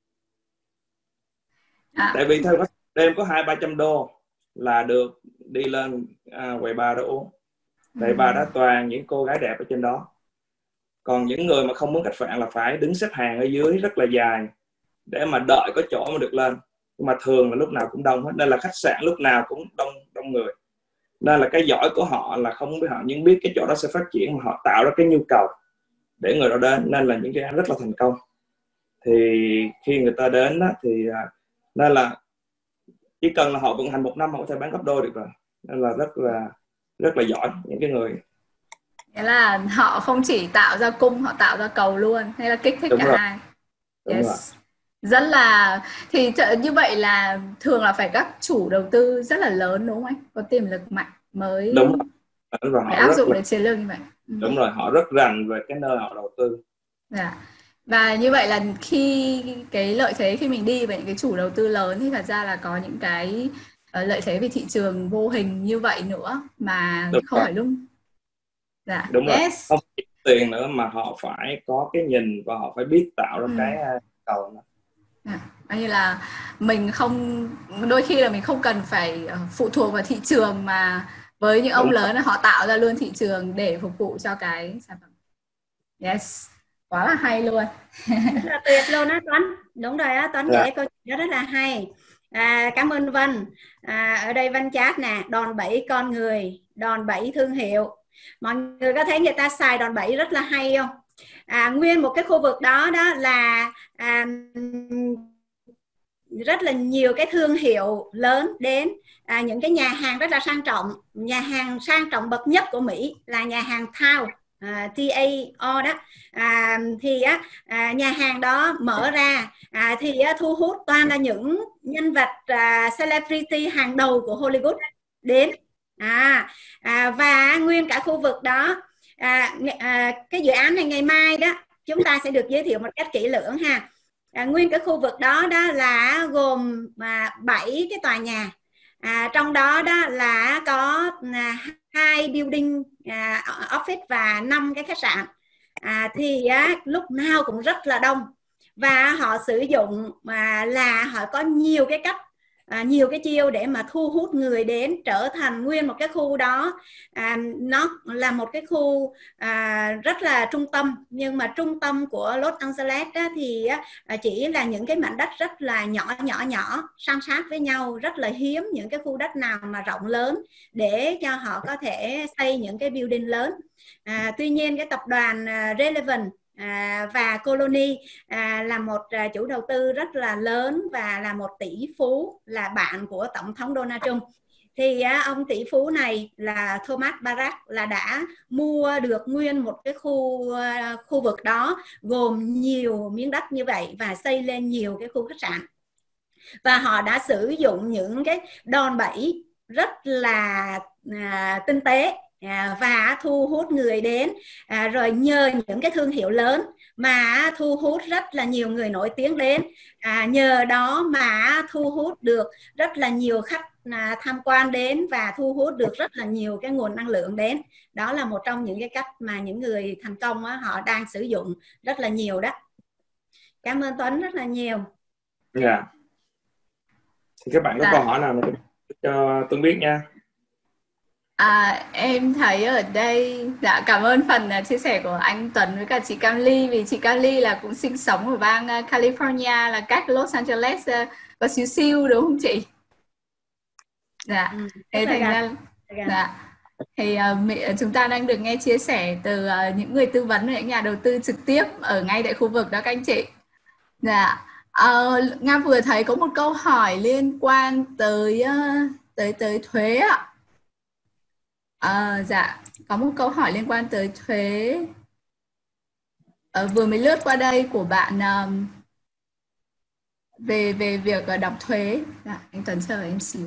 Tại vì theo đêm có 200-300 đô là được đi lên quầy bar đó uống. Tại bar đó toàn những cô gái đẹp ở trên đó. Còn những người mà không muốn khách sạn là phải đứng xếp hàng ở dưới rất là dài để mà đợi có chỗ mà được lên. Nhưng mà thường là lúc nào cũng đông hết. Nên là khách sạn lúc nào cũng đông người. Nên là cái giỏi của họ là không biết, họ nhưng biết cái chỗ đó sẽ phát triển, mà họ tạo ra cái nhu cầu để người đó đến. Nên là những cái rất là thành công. Thì khi người ta đến đó thì nên là chỉ cần là họ vận hành 1 năm họ có thể bán gấp đôi được rồi. Nên là rất là giỏi những cái người. Nghĩa là họ không chỉ tạo ra cung, họ tạo ra cầu luôn, hay là kích thích Đúng cả rồi. hai. Đúng Yes. rồi. Rất là, thì như vậy là thường là phải các chủ đầu tư rất là lớn, đúng không anh? Có tiềm lực mạnh mới Đúng rồi. mới Họ áp rất dụng là, được chiến lược như vậy. đúng rồi, họ rất rành về cái nơi họ đầu tư. Dạ. Và như vậy là khi cái lợi thế khi mình đi với những cái chủ đầu tư lớn thì thật ra là có những cái lợi thế về thị trường vô hình như vậy nữa mà Đúng không rồi. phải lúc. Dạ. Đúng rồi, Yes. không chỉ tiền nữa mà họ phải có cái nhìn và họ phải biết tạo ra cái cầu nữa. Coi như là mình không, đôi khi là mình không cần phải phụ thuộc vào thị trường, mà với những ông Đúng lớn là họ tạo ra luôn thị trường để phục vụ cho cái sản phẩm. Yes, quá là hay luôn. Rất là tuyệt luôn á Tuấn. Đúng rồi á Tuấn, kể câu chuyện đó rất là hay. Cảm ơn Vân. Ở đây Vân chat nè, đòn bẩy con người, đòn bẩy thương hiệu. Mọi người có thấy người ta xài đòn bẩy rất là hay không? Nguyên một cái khu vực đó đó là rất là nhiều cái thương hiệu lớn đến, những cái nhà hàng rất là sang trọng. Nhà hàng sang trọng bậc nhất của Mỹ là nhà hàng Tao, TAO đó. Thì nhà hàng đó mở ra thì thu hút toàn là những nhân vật celebrity hàng đầu của Hollywood đến. Và nguyên cả khu vực đó, cái dự án này ngày mai đó chúng ta sẽ được giới thiệu một cách kỹ lưỡng ha. Nguyên cái khu vực đó là gồm 7 cái tòa nhà. Trong đó là có 2 building office và 5 cái khách sạn. Thì lúc nào cũng rất là đông, và họ sử dụng là họ có nhiều cái cách, nhiều cái chiêu để mà thu hút người đến, trở thành nguyên một cái khu đó. Nó là một cái khu rất là trung tâm, nhưng mà trung tâm của Los Angeles thì chỉ là những cái mảnh đất rất là nhỏ san sát với nhau, rất là hiếm những cái khu đất nào mà rộng lớn để cho họ có thể xây những cái building lớn. Tuy nhiên cái tập đoàn Relevant và Colony là một chủ đầu tư rất là lớn và là một tỷ phú, là bạn của Tổng thống Donald Trump. Thì ông tỷ phú này là Thomas Barack là đã mua được nguyên một cái khu vực đó, gồm nhiều miếng đất như vậy, và xây lên nhiều cái khu khách sạn. Và họ đã sử dụng những cái đòn bẩy rất là tinh tế và thu hút người đến, rồi nhờ những cái thương hiệu lớn mà thu hút rất là nhiều người nổi tiếng đến, nhờ đó mà thu hút được rất là nhiều khách tham quan đến, và thu hút được rất là nhiều cái nguồn năng lượng đến. Đó là một trong những cái cách mà những người thành công họ đang sử dụng rất là nhiều đó. Cảm ơn Tuấn rất là nhiều. Dạ. Thì các bạn có câu hỏi nào cho Tuấn biết nha. Em thấy ở đây, cảm ơn phần chia sẻ của anh Tuấn với cả chị Cam Ly, vì chị Cam Ly là cũng sinh sống ở bang California, là cách Los Angeles có xíu xiu đúng không chị? Dạ. Thế thành ra thì chúng ta đang được nghe chia sẻ từ những người tư vấn, những nhà đầu tư trực tiếp ở ngay tại khu vực đó các anh chị. Dạ. Nga vừa thấy có một câu hỏi liên quan tới thuế ạ. Dạ, có một câu hỏi liên quan tới thuế vừa mới lướt qua đây của bạn về việc đóng thuế. Dạ, anh Tuấn chờ em xíu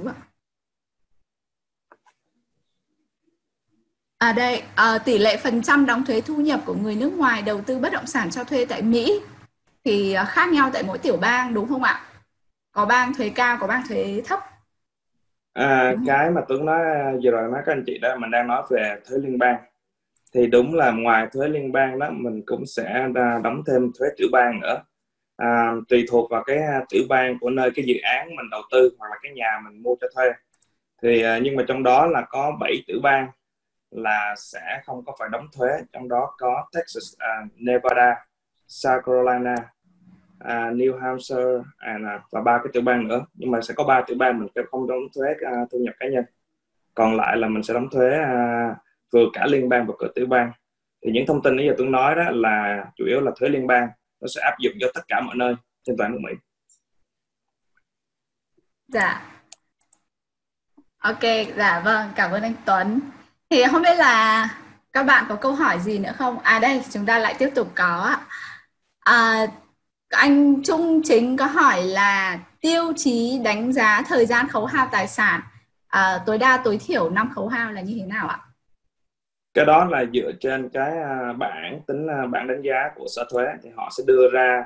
ạ. Đây, tỷ lệ phần trăm đóng thuế thu nhập của người nước ngoài đầu tư bất động sản cho thuê tại Mỹ thì khác nhau tại mỗi tiểu bang đúng không ạ? Có bang thuế cao, có bang thuế thấp. Cái mà Tuấn nói vừa rồi các anh chị đó, mình đang nói về thuế liên bang. Thì đúng là ngoài thuế liên bang đó, mình cũng sẽ đóng thêm thuế tiểu bang nữa. Tùy thuộc vào cái tiểu bang của nơi cái dự án mình đầu tư hoặc là cái nhà mình mua cho thuê. Thì nhưng mà trong đó là có 7 tiểu bang là sẽ không có phải đóng thuế. Trong đó có Texas, Nevada, South Carolina, New Hampshire và 3 cái tiểu bang nữa. Nhưng mà sẽ có 3 tiểu bang mình sẽ không đóng thuế thu nhập cá nhân. Còn lại là mình sẽ đóng thuế vừa cả liên bang và cả tiểu bang. Thì những thông tin nãy giờ tôi nói đó là chủ yếu là thuế liên bang, nó sẽ áp dụng cho tất cả mọi nơi trên toàn nước Mỹ. Dạ. Ok, dạ vâng, cảm ơn anh Tuấn. Thì không biết là các bạn có câu hỏi gì nữa không? Đây, chúng ta lại tiếp tục có anh Trung Chính có hỏi là tiêu chí đánh giá thời gian khấu hao tài sản tối đa tối thiểu năm khấu hao là như thế nào ạ? Cái đó là dựa trên cái bảng bảng đánh giá của sở thuế, thì họ sẽ đưa ra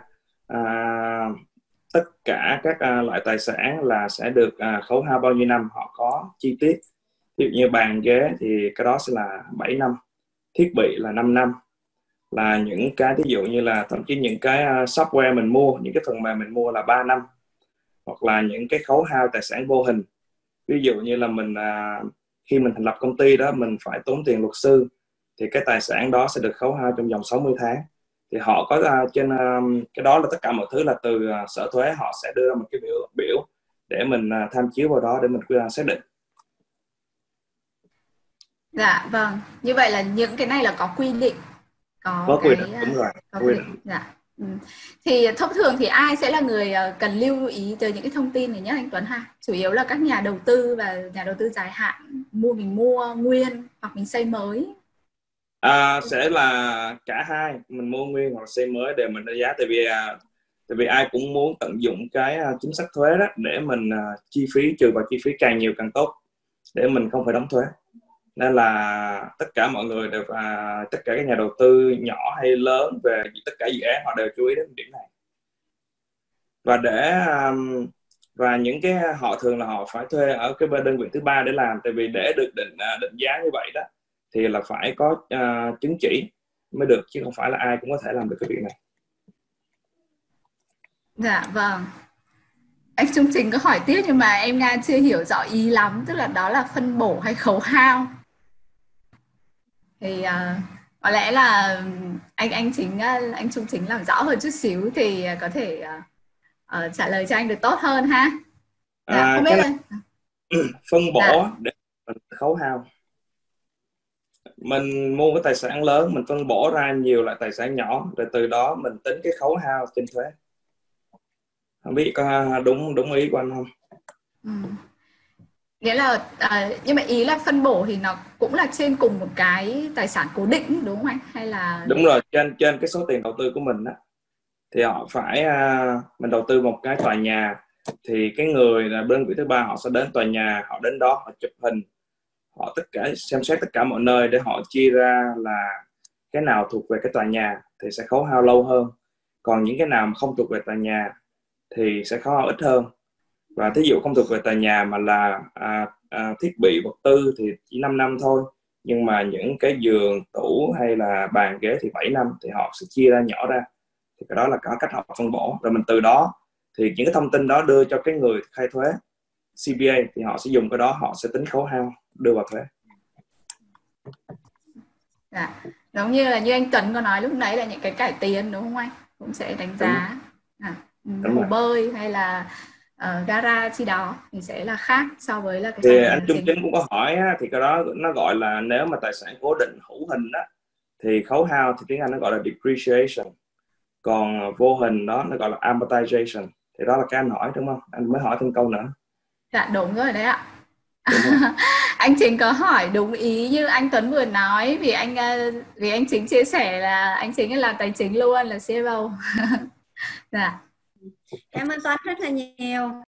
tất cả các loại tài sản là sẽ được khấu hao bao nhiêu năm, họ có chi tiết. Ví dụ như bàn ghế thì cái đó sẽ là 7 năm, thiết bị là 5 năm, là những cái ví dụ như là thậm chí những cái software mình mua, những cái phần mềm mình mua là 3 năm, hoặc là những cái khấu hao tài sản vô hình. Ví dụ như là mình khi mình thành lập công ty đó, mình phải tốn tiền luật sư, thì cái tài sản đó sẽ được khấu hao trong vòng 60 tháng. Thì họ có trên cái đó là tất cả mọi thứ là từ sở thuế, họ sẽ đưa ra một cái biểu để mình tham chiếu vào đó để mình xác định. Dạ vâng, như vậy là những cái này là có quy định, có quy định, đúng rồi, có quy định. Dạ. Thì thông thường thì ai sẽ là người cần lưu ý tới những cái thông tin này nhé anh Tuấn ha? Chủ yếu là các nhà đầu tư và nhà đầu tư dài hạn, mình mua nguyên hoặc mình xây mới. Sẽ là cả hai, mình mua nguyên hoặc xây mới để mình đánh giá. Tại vì ai cũng muốn tận dụng cái chính sách thuế đó để mình chi phí trừ vào chi phí càng nhiều càng tốt, để mình không phải đóng thuế. Nên là tất cả mọi người đều tất cả các nhà đầu tư nhỏ hay lớn về tất cả dự án họ đều chú ý đến điểm này. Và những cái họ thường là họ phải thuê ở cái bên đơn vị thứ ba để làm, tại vì để được định giá như vậy đó thì là phải có chứng chỉ mới được, chứ không phải là ai cũng có thể làm được cái việc này. Dạ vâng. Anh Trung Trình có hỏi tiếp nhưng mà em Nga chưa hiểu rõ ý lắm, tức là đó là phân bổ hay khấu hao. Thì có lẽ là anh Trung Chính làm rõ hơn chút xíu thì có thể trả lời cho anh được tốt hơn ha. Dạ, không biết là phân bổ dạ. để mình khấu hao. Mình mua cái tài sản lớn, mình phân bổ ra nhiều loại tài sản nhỏ, rồi từ đó mình tính cái khấu hao trên thuế. Không biết có đúng ý của anh không? Nghĩa là nhưng mà ý là phân bổ thì nó cũng là trên cùng một cái tài sản cố định đúng không anh? Hay là đúng rồi, trên cái số tiền đầu tư của mình đó, thì họ phải mình đầu tư một cái tòa nhà thì cái người là đơn vị thứ ba họ sẽ đến tòa nhà, họ đến đó họ chụp hình, họ xem xét tất cả mọi nơi để họ chia ra là cái nào thuộc về cái tòa nhà thì sẽ khấu hao lâu hơn, còn những cái nào mà không thuộc về tòa nhà thì sẽ khấu hao ít hơn. Và thí dụ không thuộc về tòa nhà mà là thiết bị vật tư thì chỉ 5 năm thôi, nhưng mà những cái giường, tủ hay là bàn ghế thì 7 năm, thì họ sẽ chia ra nhỏ ra. Thì cái đó là có cách họ phân bổ, rồi mình từ đó thì những cái thông tin đó đưa cho cái người khai thuế CPA, thì họ sẽ dùng cái đó, họ sẽ tính khấu hao đưa vào thuế. dạ. Giống như là như anh Tuấn có nói lúc nãy là những cái cải tiến đúng không anh? Cũng sẽ đánh giá hồ bơi hay là gara chi đó thì sẽ là khác so với là cái thì khoản anh Trung chính. Chính cũng có hỏi á, thì cái đó nó gọi là, nếu mà tài sản cố định hữu hình đó thì khấu hao thì tiếng Anh nó gọi là depreciation, còn vô hình đó nó gọi là amortization. Thì đó là cái anh hỏi đúng không? Anh mới hỏi thêm câu nữa. Dạ đúng rồi đấy ạ. Đúng rồi. Anh Chính có hỏi đúng ý như anh Tuấn vừa nói, vì anh Chính chia sẻ là anh Chính là tài chính luôn, là CFO. Dạ. Cảm ơn Tuấn rất là nhiều.